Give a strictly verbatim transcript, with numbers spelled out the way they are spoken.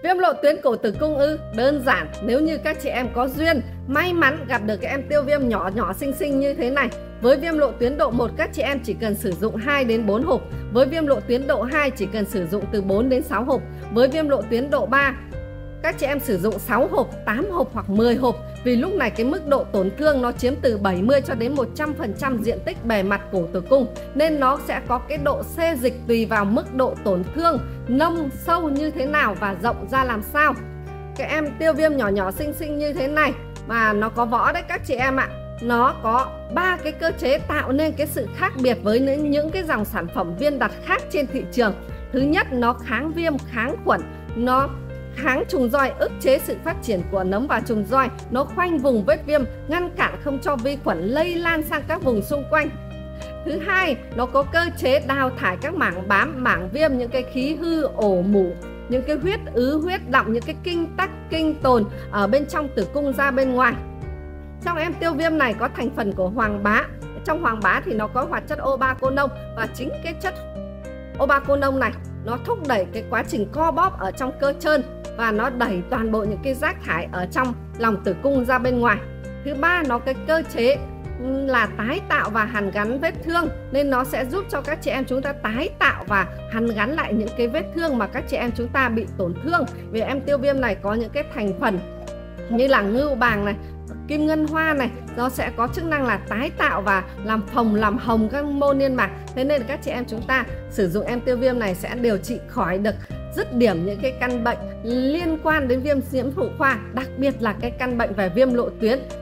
Viêm lộ tuyến cổ tử cung ư? Đơn giản, nếu như các chị em có duyên, may mắn gặp được cái em tiêu viêm nhỏ nhỏ xinh xinh như thế này. Với viêm lộ tuyến độ một các chị em chỉ cần sử dụng hai đến bốn hộp. Với viêm lộ tuyến độ hai chỉ cần sử dụng từ bốn đến sáu hộp. Với viêm lộ tuyến độ ba các chị em sử dụng sáu hộp, tám hộp hoặc mười hộp. Vì lúc này cái mức độ tổn thương nó chiếm từ bảy mươi cho đến một trăm phần trăm diện tích bề mặt cổ tử cung, nên nó sẽ có cái độ xê dịch tùy vào mức độ tổn thương, nông sâu như thế nào và rộng ra làm sao. Cái em tiêu viêm nhỏ nhỏ xinh xinh như thế này mà nó có võ đấy các chị em ạ. Nó có ba cái cơ chế tạo nên cái sự khác biệt với những cái dòng sản phẩm viên đặt khác trên thị trường. Thứ nhất, nó kháng viêm, kháng khuẩn, nó kháng trùng roi, ức chế sự phát triển của nấm và trùng roi, nó khoanh vùng vết viêm, ngăn cản không cho vi khuẩn lây lan sang các vùng xung quanh. Thứ hai, nó có cơ chế đào thải các mảng bám, mảng viêm, những cái khí hư, ổ mủ, những cái huyết ứ, huyết đọng, những cái kinh tắc, kinh tồn ở bên trong tử cung ra bên ngoài. Trong em tiêu viêm này có thành phần của hoàng bá. Trong hoàng bá thì nó có hoạt chất obaconol, và chính cái chất obaconol này nó thúc đẩy cái quá trình co bóp ở trong cơ trơn và nó đẩy toàn bộ những cái rác thải ở trong lòng tử cung ra bên ngoài. Thứ ba, nó cái cơ chế là tái tạo và hàn gắn vết thương, nên nó sẽ giúp cho các chị em chúng ta tái tạo và hàn gắn lại những cái vết thương mà các chị em chúng ta bị tổn thương. Vì em tiêu viêm này có những cái thành phần như là ngưu bàng này, kim ngân hoa này, nó sẽ có chức năng là tái tạo và làm phồng, làm hồng các mô niên mạc. Thế nên các chị em chúng ta sử dụng em tiêu viêm này sẽ điều trị khỏi được dứt điểm những cái căn bệnh liên quan đến viêm nhiễm phụ khoa, đặc biệt là cái căn bệnh về viêm lộ tuyến.